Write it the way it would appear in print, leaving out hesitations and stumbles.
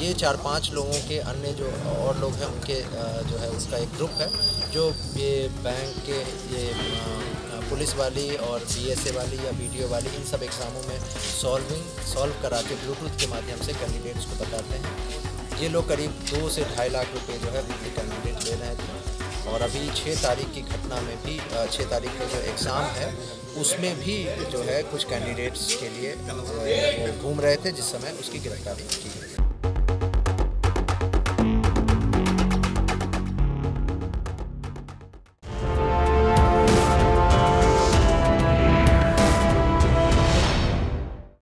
ये 4-5 लोगों के अन्य जो और लोग हैं उनके जो है उसका एक ग्रुप है जो ये बैंक के ये पुलिस वाली और बीएसए वाली या बीडीओ वाली इन सब एग्ज़ामों में सॉल्व करा के ब्लूटूथ के माध्यम से कैंडिडेट्स को बताते हैं। ये लोग करीब 2 से 2.5 लाख रुपए जो है कैंडिडेट ले रहे थे और अभी 6 तारीख की घटना में भी 6 तारीख का जो एग्ज़ाम है उसमें भी जो है कुछ कैंडिडेट्स के लिए वो घूम रहे थे जिस समय उसकी गिरफ्तारी की गई।